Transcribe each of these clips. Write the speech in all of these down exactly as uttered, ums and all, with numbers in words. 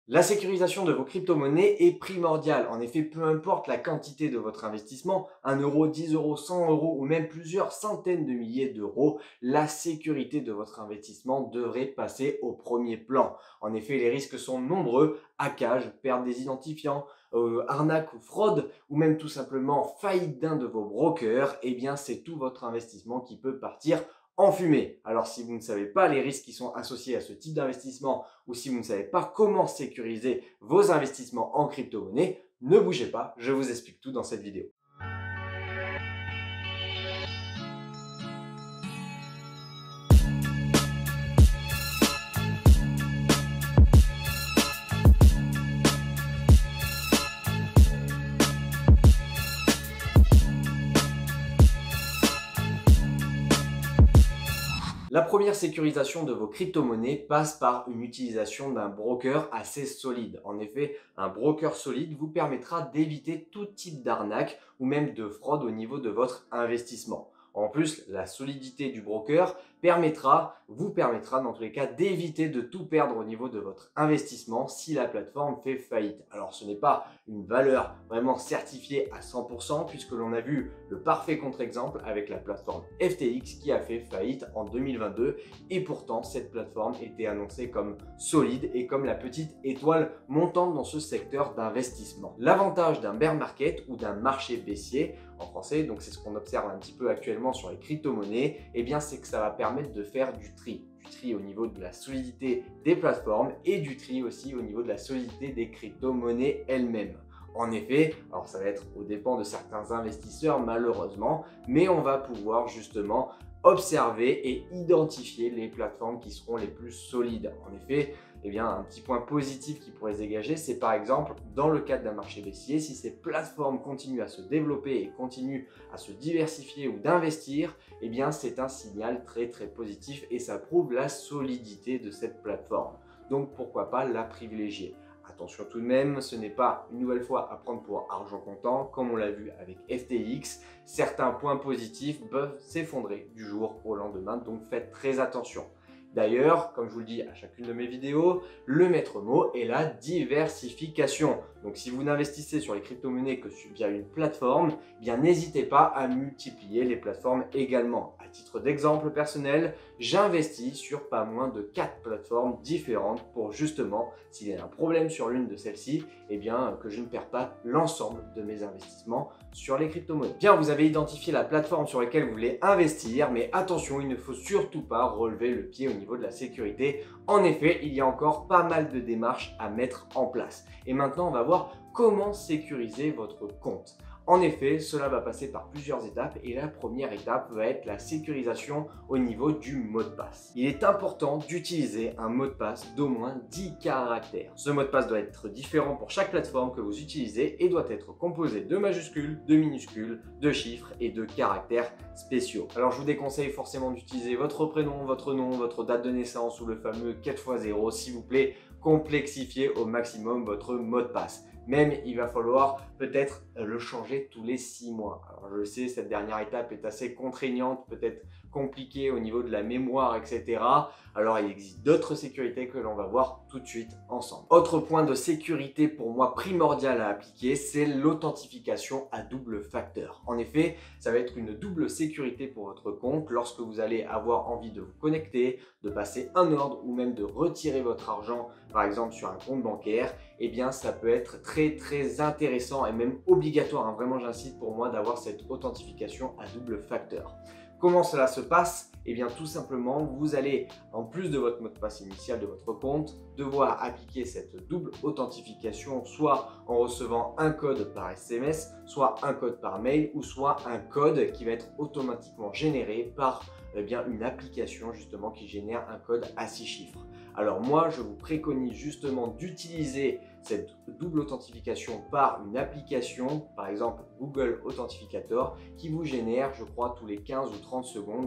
La sécurisation de vos crypto-monnaies est primordiale. En effet, peu importe la quantité de votre investissement, un euro, dix euros, cent euros ou même plusieurs centaines de milliers d'euros, la sécurité de votre investissement devrait passer au premier plan. En effet, les risques sont nombreux: hackage, perte des identifiants, euh, arnaque ou fraude, ou même tout simplement faillite d'un de vos brokers. Eh bien, c'est tout votre investissement qui peut partir en fumée. Alors, si vous ne savez pas les risques qui sont associés à ce type d'investissement, ou si vous ne savez pas comment sécuriser vos investissements en crypto-monnaie, ne bougez pas, je vous explique tout dans cette vidéo. La première sécurisation de vos crypto-monnaies passe par une utilisation d'un broker assez solide. En effet, un broker solide vous permettra d'éviter tout type d'arnaque ou même de fraude au niveau de votre investissement. En plus, la solidité du broker permettra, vous permettra dans tous les cas d'éviter de tout perdre au niveau de votre investissement si la plateforme fait faillite. Alors, ce n'est pas une valeur vraiment certifiée à cent pour cent puisque l'on a vu le parfait contre-exemple avec la plateforme F T X qui a fait faillite en deux mille vingt-deux et pourtant cette plateforme était annoncée comme solide et comme la petite étoile montante dans ce secteur d'investissement. L'avantage d'un bear market ou d'un marché baissier en français, donc c'est ce qu'on observe un petit peu actuellement sur les crypto-monnaies, eh bien c'est que ça va permettre de faire du tri. Du tri au niveau de la solidité des plateformes et du tri aussi au niveau de la solidité des crypto-monnaies elles-mêmes. En effet, alors ça va être aux dépens de certains investisseurs malheureusement, mais on va pouvoir justement observer et identifier les plateformes qui seront les plus solides. En effet, eh bien, un petit point positif qui pourrait se dégager, c'est par exemple dans le cadre d'un marché baissier, si ces plateformes continuent à se développer et continuent à se diversifier ou d'investir, eh bien c'est un signal très très positif et ça prouve la solidité de cette plateforme. Donc pourquoi pas la privilégier. Attention tout de même, ce n'est pas une nouvelle fois à prendre pour argent comptant, comme on l'a vu avec F T X. Certains points positifs peuvent s'effondrer du jour au lendemain, donc faites très attention. D'ailleurs, comme je vous le dis à chacune de mes vidéos, le maître mot est la diversification. Donc si vous n'investissez sur les crypto-monnaies que via une plateforme, eh bien n'hésitez pas à multiplier les plateformes également. À titre d'exemple personnel, j'investis sur pas moins de quatre plateformes différentes pour justement, s'il y a un problème sur l'une de celles-ci, eh bien que je ne perds pas l'ensemble de mes investissements sur les crypto-monnaies. Bien, vous avez identifié la plateforme sur laquelle vous voulez investir, mais attention, il ne faut surtout pas relever le pied au niveau de la sécurité. En effet, il y a encore pas mal de démarches à mettre en place. Et maintenant, on va voir comment sécuriser votre compte. En effet, cela va passer par plusieurs étapes et la première étape va être la sécurisation au niveau du mot de passe. Il est important d'utiliser un mot de passe d'au moins dix caractères. Ce mot de passe doit être différent pour chaque plateforme que vous utilisez et doit être composé de majuscules, de minuscules, de chiffres et de caractères spéciaux. Alors je vous déconseille forcément d'utiliser votre prénom, votre nom, votre date de naissance ou le fameux quatre fois zéro. S'il vous plaît, complexifiez au maximum votre mot de passe. Même, il va falloir peut-être le changer tous les six mois. Alors, je le sais, cette dernière étape est assez contraignante, peut-être compliquée au niveau de la mémoire, et cetera. Alors, il existe d'autres sécurités que l'on va voir tout de suite ensemble. Autre point de sécurité pour moi primordial à appliquer, c'est l'authentification à double facteur. En effet, ça va être une double sécurité pour votre compte lorsque vous allez avoir envie de vous connecter, de passer un ordre ou même de retirer votre argent, par exemple sur un compte bancaire. Eh bien, ça peut être très très intéressant et même obligatoire, hein. Vraiment, j'insiste pour moi d'avoir cette authentification à double facteur. Comment cela se passe? Eh bien, tout simplement, vous allez, en plus de votre mot de passe initial de votre compte, devoir appliquer cette double authentification, soit en recevant un code par S M S, soit un code par mail, ou soit un code qui va être automatiquement généré par eh bien, une application justement qui génère un code à six chiffres. Alors moi, je vous préconise justement d'utiliser cette double authentification par une application, par exemple Google Authentificator, qui vous génère, je crois, tous les quinze ou trente secondes,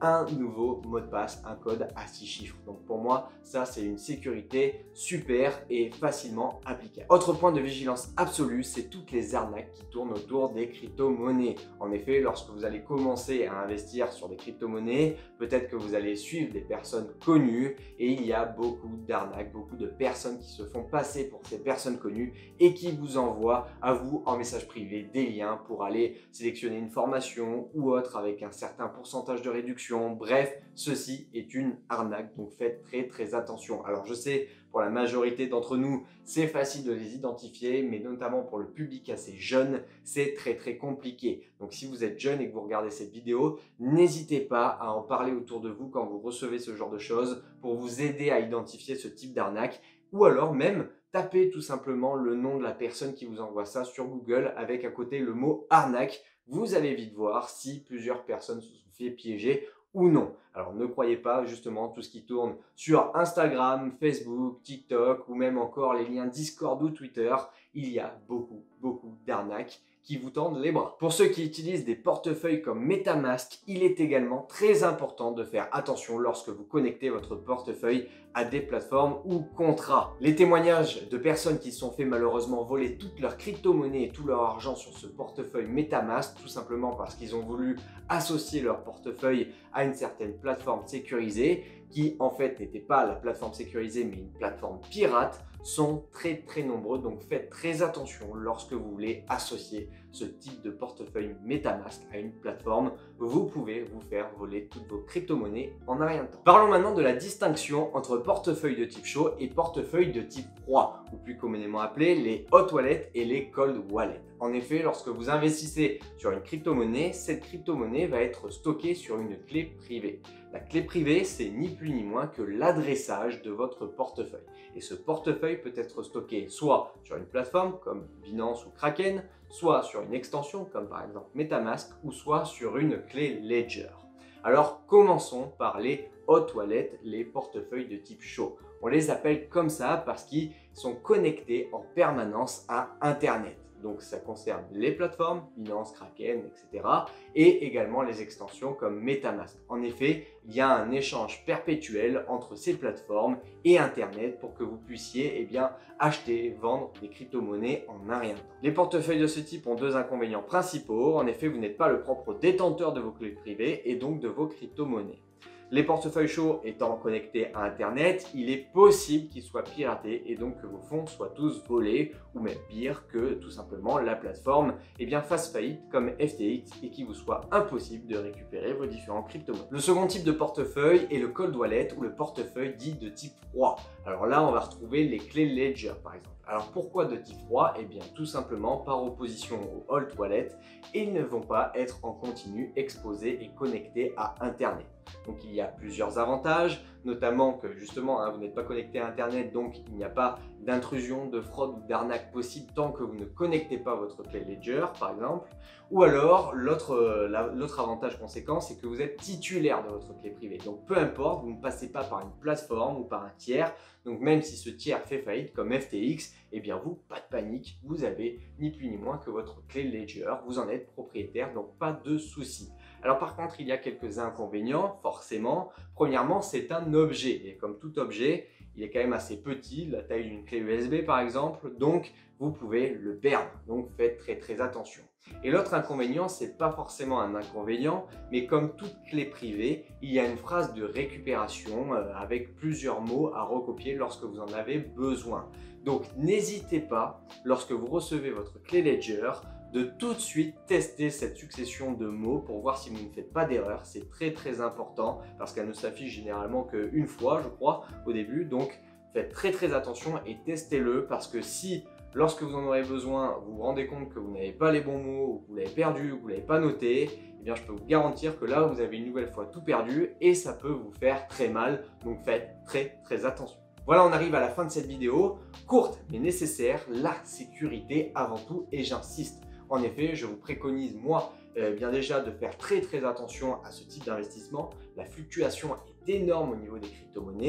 un nouveau mot de passe, un code à six chiffres. Donc pour moi, ça c'est une sécurité super et facilement applicable. Autre point de vigilance absolue, c'est toutes les arnaques qui tournent autour des crypto-monnaies. En effet, lorsque vous allez commencer à investir sur des crypto-monnaies, peut-être que vous allez suivre des personnes connues et il y a beaucoup d'arnaques, beaucoup de personnes qui se font passer pour ces personnes connues et qui vous envoient à vous en message privé des liens pour aller sélectionner une formation ou autre avec un certain pourcentage de réduction. Bref, ceci est une arnaque, donc faites très très attention. Alors je sais, pour la majorité d'entre nous, c'est facile de les identifier, mais notamment pour le public assez jeune, c'est très très compliqué. Donc si vous êtes jeune et que vous regardez cette vidéo, n'hésitez pas à en parler autour de vous quand vous recevez ce genre de choses pour vous aider à identifier ce type d'arnaque, ou alors même tapez tout simplement le nom de la personne qui vous envoie ça sur Google avec à côté le mot arnaque. Vous allez vite voir si plusieurs personnes se sont fait piéger ou non. Alors ne croyez pas justement tout ce qui tourne sur Instagram, Facebook, TikTok ou même encore les liens Discord ou Twitter. Il y a beaucoup, beaucoup d'arnaques qui vous tendent les bras. Pour ceux qui utilisent des portefeuilles comme MetaMask, il est également très important de faire attention lorsque vous connectez votre portefeuille à des plateformes ou contrats. Les témoignages de personnes qui se sont fait malheureusement voler toutes leurs crypto-monnaies et tout leur argent sur ce portefeuille MetaMask, tout simplement parce qu'ils ont voulu associer leur portefeuille à une certaine plateforme sécurisée, qui en fait n'était pas la plateforme sécurisée mais une plateforme pirate, sont très très nombreux. Donc faites très attention lorsque vous voulez associer ce type de portefeuille MetaMask à une plateforme. Vous pouvez vous faire voler toutes vos crypto-monnaies en un rien de temps. Parlons maintenant de la distinction entre portefeuille de type chaud et portefeuille de type froid, ou plus communément appelés les hot wallets et les cold wallets. En effet, lorsque vous investissez sur une crypto-monnaie, cette crypto-monnaie va être stockée sur une clé privée. La clé privée, c'est ni plus ni moins que l'adressage de votre portefeuille. Et ce portefeuille peut être stocké soit sur une plateforme comme Binance ou Kraken, soit sur une extension comme par exemple MetaMask, ou soit sur une clé Ledger. Alors commençons par les hot wallets, les portefeuilles de type chaud. On les appelle comme ça parce qu'ils sont connectés en permanence à Internet. Donc ça concerne les plateformes, Binance, Kraken, et cetera. Et également les extensions comme MetaMask. En effet, il y a un échange perpétuel entre ces plateformes et Internet pour que vous puissiez eh bien, acheter, vendre des crypto-monnaies en un rien de temps. Les portefeuilles de ce type ont deux inconvénients principaux. En effet, vous n'êtes pas le propre détenteur de vos clés privées et donc de vos crypto-monnaies. Les portefeuilles chauds étant connectés à Internet, il est possible qu'ils soient piratés et donc que vos fonds soient tous volés, ou même pire, que tout simplement la plateforme eh bien, fasse faillite comme F T X et qu'il vous soit impossible de récupérer vos différents crypto-monnaies. Le second type de portefeuille est le cold wallet ou le portefeuille dit de type froid. Alors là, on va retrouver les clés Ledger par exemple. Alors pourquoi de type froid? Eh bien tout simplement par opposition aux hot wallets, ils ne vont pas être en continu exposés et connectés à Internet. Donc il y a plusieurs avantages, notamment que justement hein, vous n'êtes pas connecté à Internet, donc il n'y a pas d'intrusion, de fraude ou d'arnaque possible tant que vous ne connectez pas votre clé Ledger par exemple. Ou alors l'autre euh, avantage conséquent, c'est que vous êtes titulaire de votre clé privée. Donc peu importe, vous ne passez pas par une plateforme ou par un tiers. Donc même si ce tiers fait faillite comme F T X, eh bien vous, pas de panique, vous avez ni plus ni moins que votre clé Ledger, vous en êtes propriétaire, donc pas de souci. Alors par contre, il y a quelques inconvénients, forcément. Premièrement, c'est un objet, et comme tout objet, il est quand même assez petit, la taille d'une clé U S B par exemple, donc vous pouvez le perdre, donc faites très très attention. Et l'autre inconvénient, c'est pas forcément un inconvénient, mais comme toute clé privée, il y a une phrase de récupération euh, avec plusieurs mots à recopier lorsque vous en avez besoin. Donc n'hésitez pas, lorsque vous recevez votre clé Ledger, de tout de suite tester cette succession de mots pour voir si vous ne faites pas d'erreur. C'est très très important parce qu'elle ne s'affiche généralement qu'une fois, je crois, au début. Donc faites très très attention et testez-le parce que si lorsque vous en aurez besoin, vous vous rendez compte que vous n'avez pas les bons mots, ou que vous l'avez perdu, ou que vous ne l'avez pas noté, eh bien je peux vous garantir que là vous avez une nouvelle fois tout perdu et ça peut vous faire très mal. Donc faites très très attention. Voilà, on arrive à la fin de cette vidéo, courte mais nécessaire, la sécurité avant tout, et j'insiste. En effet, je vous préconise, moi, euh, bien déjà de faire très très attention à ce type d'investissement. La fluctuation est énorme au niveau des crypto-monnaies.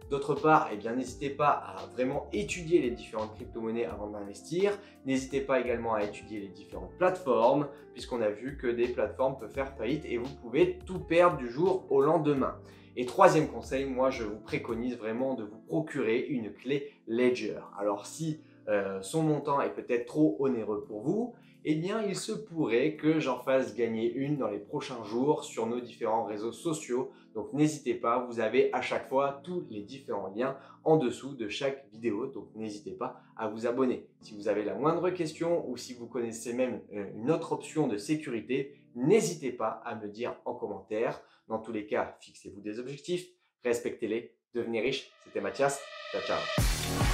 D'autre part, eh bien, n'hésitez pas à vraiment étudier les différentes crypto-monnaies avant d'investir. N'hésitez pas également à étudier les différentes plateformes, puisqu'on a vu que des plateformes peuvent faire faillite et vous pouvez tout perdre du jour au lendemain. Et troisième conseil, moi je vous préconise vraiment de vous procurer une clé Ledger. Alors si euh, son montant est peut-être trop onéreux pour vous, eh bien il se pourrait que j'en fasse gagner une dans les prochains jours sur nos différents réseaux sociaux. Donc n'hésitez pas, vous avez à chaque fois tous les différents liens en dessous de chaque vidéo. Donc n'hésitez pas à vous abonner. Si vous avez la moindre question ou si vous connaissez même une autre option de sécurité, n'hésitez pas à me dire en commentaire. Dans tous les cas, fixez-vous des objectifs, respectez-les, devenez riche. C'était Mathias, ciao ciao.